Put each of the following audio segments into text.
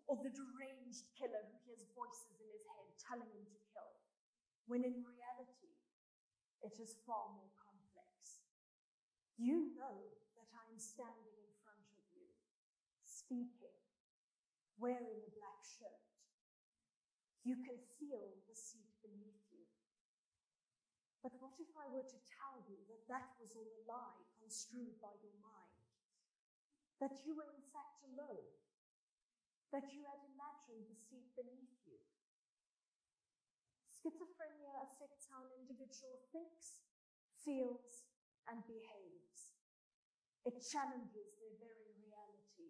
or the deranged killer who hears voices in his head telling him to kill, when in reality, it is far more complex. You know that I am standing in front of you, speaking, wearing a black shirt. You can feel the seat beneath you. But what if I were to tell you that that was all a lie construed by your mind? That you were in fact alone? That you had imagined the seat beneath you? Schizophrenia affects how an individual thinks, feels, and behaves. It challenges their very reality.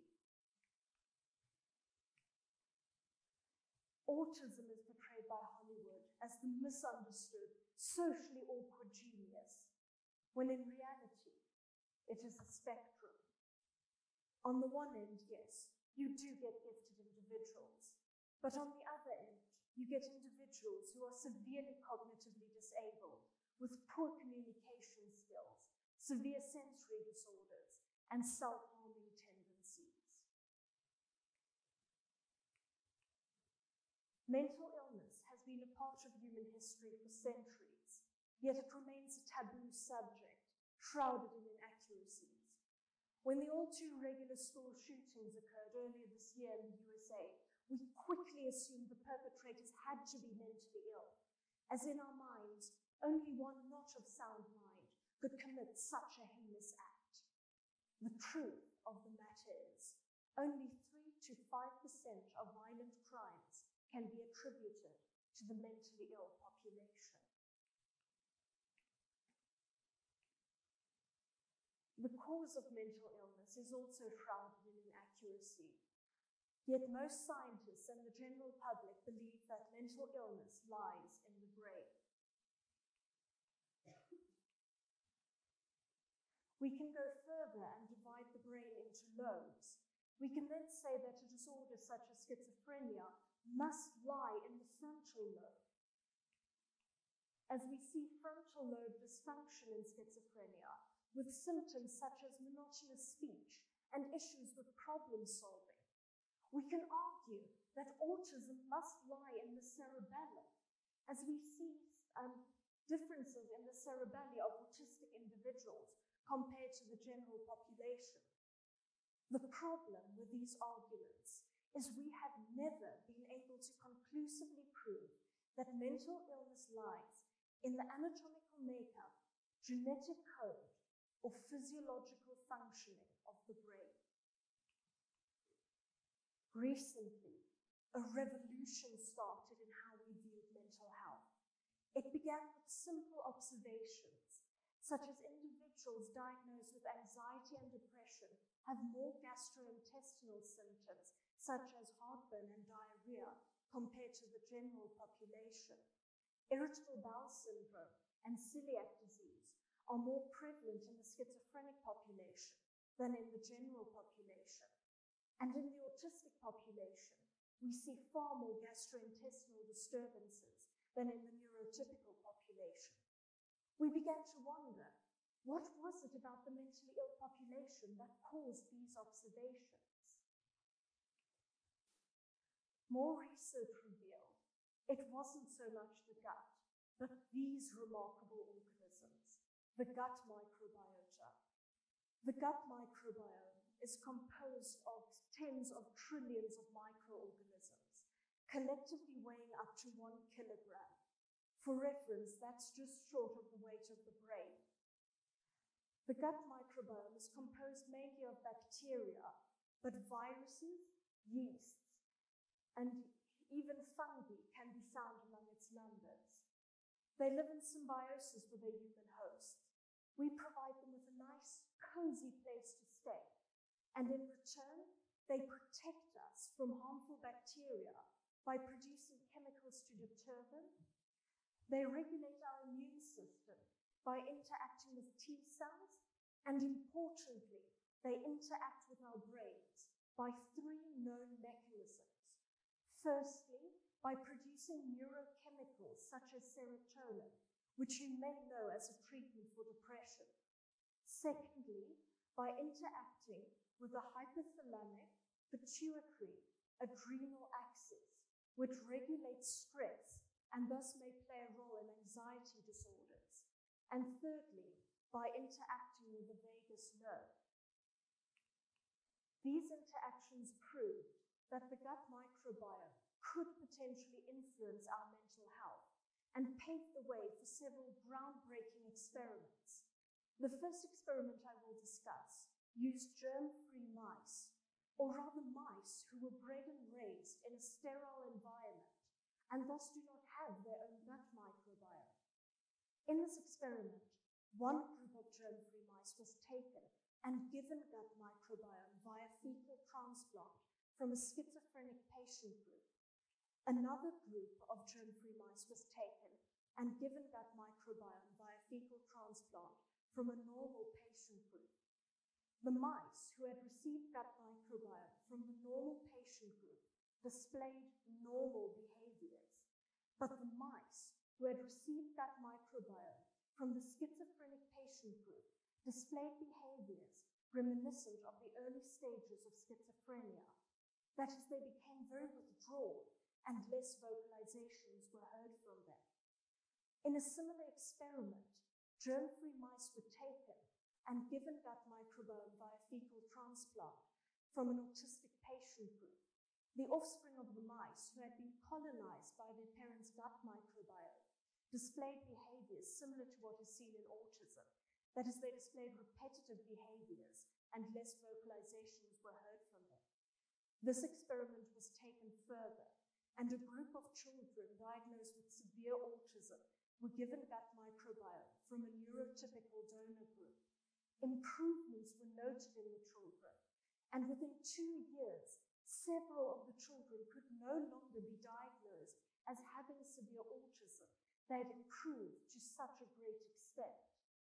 Autism is portrayed by Hollywood as the misunderstood, socially awkward genius, when in reality, it is a spectrum. On the one end, yes, you do get gifted individuals, but on the other end, you get individuals who are severely cognitively disabled, with poor communication skills, severe sensory disorders, and self-harming tendencies. Mental illness has been a part of human history for centuries, yet it remains a taboo subject, shrouded in inaccuracies. When the all-too-regular school shootings occurred earlier this year in the USA, we quickly assumed the perpetrators had to be mentally ill, as in our minds, only one not of sound mind could commit such a heinous act. The truth of the matter is, only 3 to 5% of violent crimes can be attributed to the mentally ill population. The cause of mental illness is also shrouded in inaccuracy. Yet most scientists and the general public believe that mental illness lies in the brain. We can go further and divide the brain into lobes. We can then say that a disorder such as schizophrenia must lie in the frontal lobe. As we see frontal lobe dysfunction in schizophrenia, with symptoms such as monotonous speech and issues with problem solving, we can argue that autism must lie in the cerebellum, as we see differences in the cerebelli of autistic individuals compared to the general population. The problem with these arguments is we have never been able to conclusively prove that mental illness lies in the anatomical makeup, genetic code, or physiological functioning of the brain. Recently, a revolution started in how we viewed mental health. It began with simple observations, such as individuals diagnosed with anxiety and depression have more gastrointestinal symptoms, such as heartburn and diarrhea, compared to the general population. Irritable bowel syndrome and celiac disease are more prevalent in the schizophrenic population than in the general population. And in the autistic population, we see far more gastrointestinal disturbances than in the neurotypical population. We began to wonder, what was it about the mentally ill population that caused these observations? More research revealed it wasn't so much the gut, but these remarkable organisms, the gut microbiota. The gut microbiome is composed of tens of trillions of microorganisms, collectively weighing up to 1 kilogram. For reference, that's just short of the weight of the brain. The gut microbiome is composed mainly of bacteria, but viruses, yeasts, and even fungi can be found among its members. They live in symbiosis with their human hosts. We provide them with a nice, cozy place to stay, and in return, they protect us from harmful bacteria by producing chemicals to deter them. They regulate our immune system by interacting with T cells, and importantly, they interact with our brains by 3 known mechanisms. Firstly, by producing neurochemicals such as serotonin, which you may know as a treatment for depression. Secondly, by interacting with the hypothalamic, pituitary, adrenal axis, which regulates stress and thus may play a role in anxiety disorders. And thirdly, by interacting with the vagus nerve. These interactions proved that the gut microbiome could potentially influence our mental health and paved the way for several groundbreaking experiments. The first experiment I will discuss used germ-free mice, or rather mice who were bred and raised in a sterile environment and thus do not have their own gut microbiome. In this experiment, one group of germ-free mice was taken and given gut microbiome via fecal transplant from a schizophrenic patient group. Another group of germ-free mice was taken and given gut microbiome via fecal transplant from a normal patient group. The mice who had received gut microbiome from the normal patient group displayed normal behaviors, but the mice who had received gut microbiome from the schizophrenic patient group displayed behaviors reminiscent of the early stages of schizophrenia. That is, they became very withdrawn and less vocalizations were heard from them. In a similar experiment, germ-free mice were taken and given gut microbiome via fecal transplant from an autistic patient group. The offspring of the mice who had been colonized by their parents' gut microbiome displayed behaviors similar to what is seen in autism. That is, they displayed repetitive behaviors and less vocalizations were heard from them. This experiment was taken further, and a group of children diagnosed with severe autism were given gut microbiome from a neurotypical donor group. Improvements were noted in the children, and within 2 years, several of the children could no longer be diagnosed as having severe autism. They had improved to such a great extent.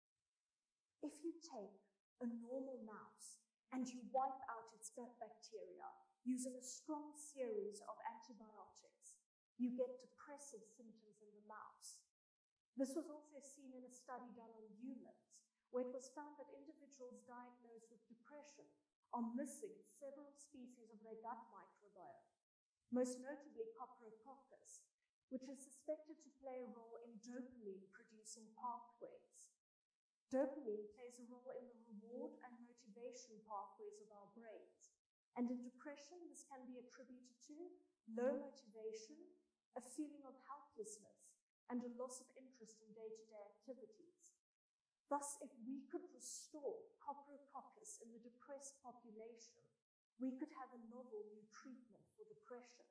If you take a normal mouse and you wipe out its gut bacteria using a strong series of antibiotics, you get depressive symptoms in the mouse. This was also seen in a study done on humans, where it was found that individuals diagnosed with depression are missing several species of their gut microbiome, most notably Coprococcus, which is suspected to play a role in dopamine-producing pathways. Dopamine plays a role in the reward and motivation pathways of our brains, and in depression, this can be attributed to low motivation, a feeling of helplessness, and a loss of interest in day-to-day activities. Thus, if we could restore Coprococcus in the depressed population, we could have a novel new treatment for depression.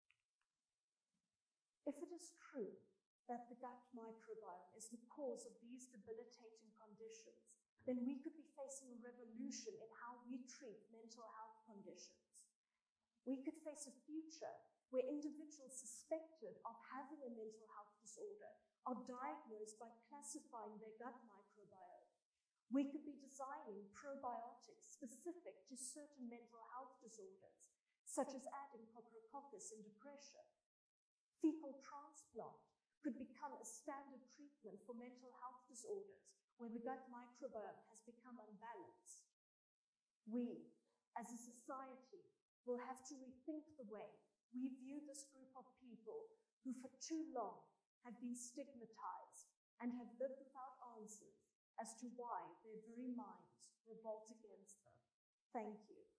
If it is true that the gut microbiome is the cause of these debilitating conditions, then we could be facing a revolution in how we treat mental health conditions. We could face a future where individuals suspected of having a mental health disorder are diagnosed by classifying their gut microbiome. We could be designing probiotics specific to certain mental health disorders, such as adding Coprococcus in depression. Fecal transplant could become a standard treatment for mental health disorders where the gut microbiome has become unbalanced. We, as a society, will have to rethink the way we view this group of people who for too long have been stigmatized and have lived without answers as to why their very minds revolt against them. Thank you.